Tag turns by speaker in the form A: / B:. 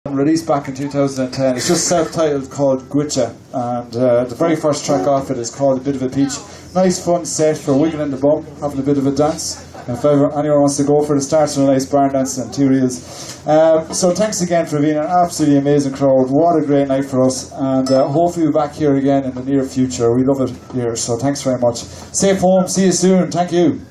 A: released back in 2010. It's just self-titled, called Goitse, and the very first track off it is called A Bit of a Peach. Nice fun set for wiggling the bum, having a bit of a dance. If anyone wants to go for it, starts with a nice barn dance and 2 reels. So thanks again for being an absolutely amazing crowd. What a great night for us, and hopefully we'll be back here again in the near future. We love it here, so thanks very much. Safe home, see you soon, thank you.